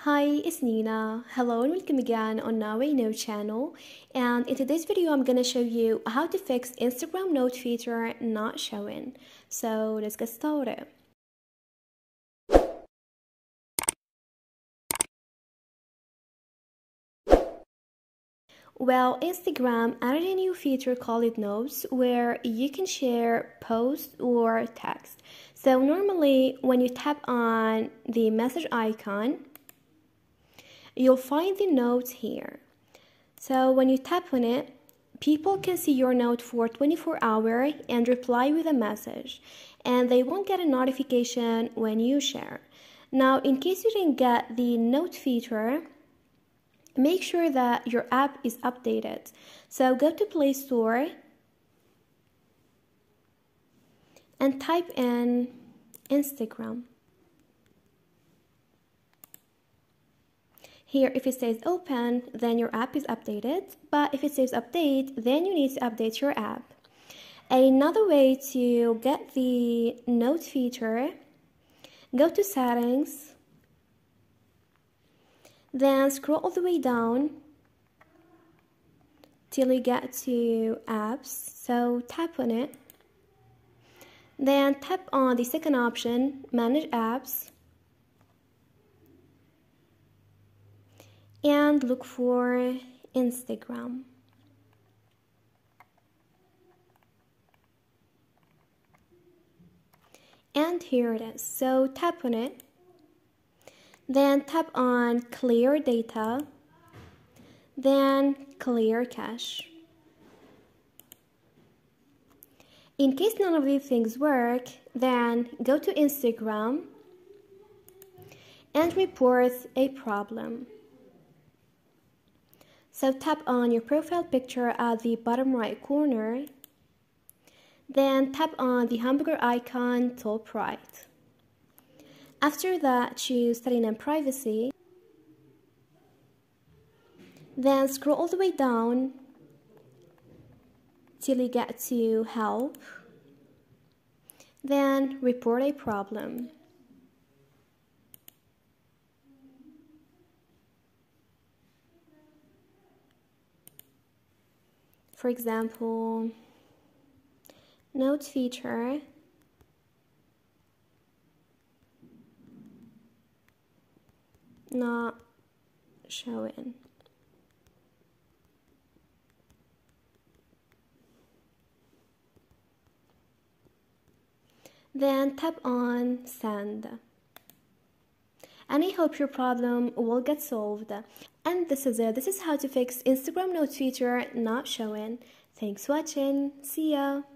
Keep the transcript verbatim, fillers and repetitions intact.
Hi, it's Nina. Hello and welcome again on Now I Know channel. And in today's video, I'm gonna show you how to fix Instagram note feature not showing. So let's get started. Well, Instagram added a new feature called Notes where you can share posts or text. So normally when you tap on the message icon, you'll find the notes here. So when you tap on it, people can see your note for twenty-four hours and reply with a message, and they won't get a notification when you share. Now, in case you didn't get the note feature, make sure that your app is updated. So go to Play Store and type in Instagram. Here, if it says open, then your app is updated, but if it says update, then you need to update your app. Another way to get the note feature, go to settings, then scroll all the way down till you get to apps, so tap on it, then tap on the second option, manage apps, and look for Instagram. And here it is. So tap on it. Then tap on clear data. Then clear cache. In case none of these things work, then go to Instagram and report a problem. So tap on your profile picture at the bottom right corner, then tap on the hamburger icon top right. After that, choose setting and privacy, then scroll all the way down till you get to help, then report a problem. For example, note feature not showing. Then tap on send. And I hope your problem will get solved. And this is it. This is how to fix Instagram note feature not showing. Thanks for watching. See ya.